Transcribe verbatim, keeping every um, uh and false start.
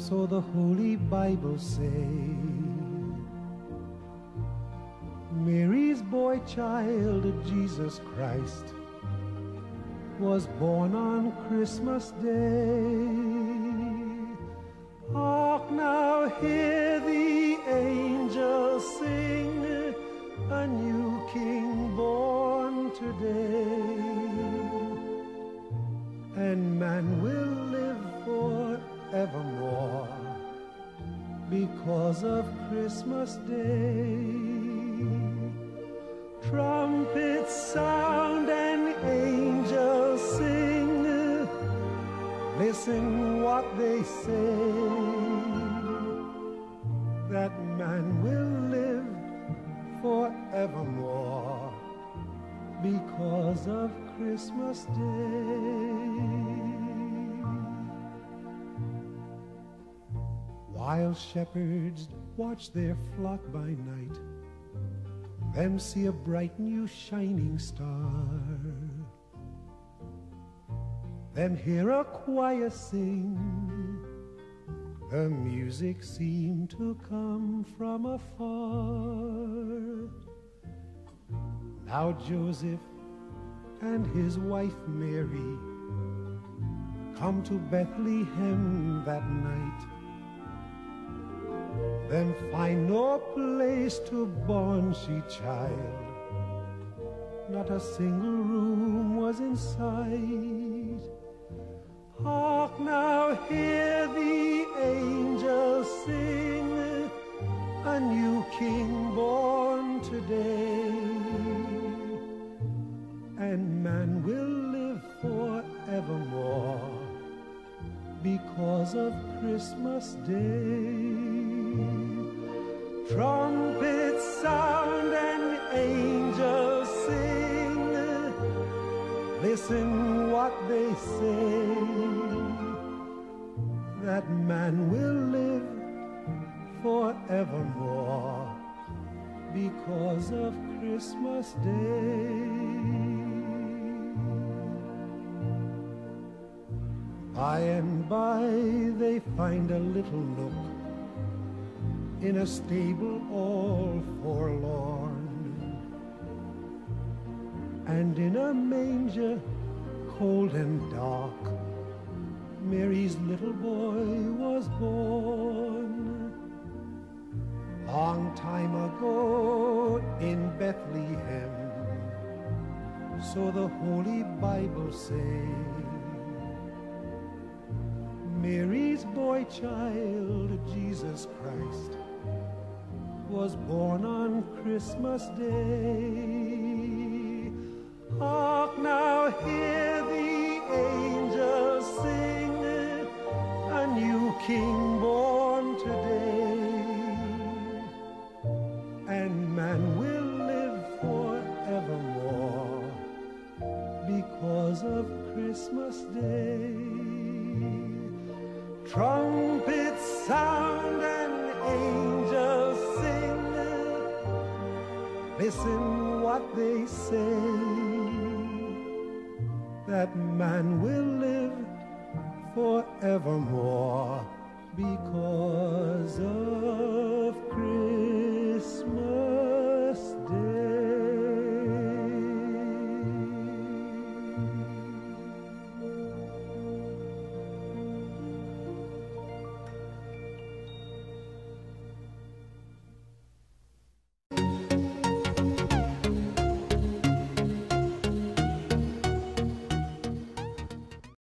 So the Holy Bible say, Mary's boy child, Jesus Christ, was born on Christmas Day. Hark now, hear the angels sing, a new King born today. And man will live forevermore because of Christmas Day. Trumpets sound and angels sing, listen what they say, that man will live forevermore because of Christmas Day. While shepherds watch their flock by night, them see a bright new shining star, them hear a choir sing, the music seemed to come from afar. Now Joseph and his wife Mary come to Bethlehem that night, then find no place to born she child, not a single room was in sight. Hark now, hear the angels sing, a new King born today. And man will live forevermore because of Christmas Day. Trumpets sound and angels sing, listen what they say, that man will live forevermore because of Christmas Day. By and by they find a little nook in a stable all forlorn, and in a manger cold and dark Mary's little boy was born. Long time ago in Bethlehem, so the Holy Bible say, Mary's boy child, Jesus Christ, was born on Christmas Day. Hark now, hear the angels sing, a new King born today. And man will live forevermore because of Christmas Day. Trumpets sound and angels sing, listen what they say, that man will live forevermore because of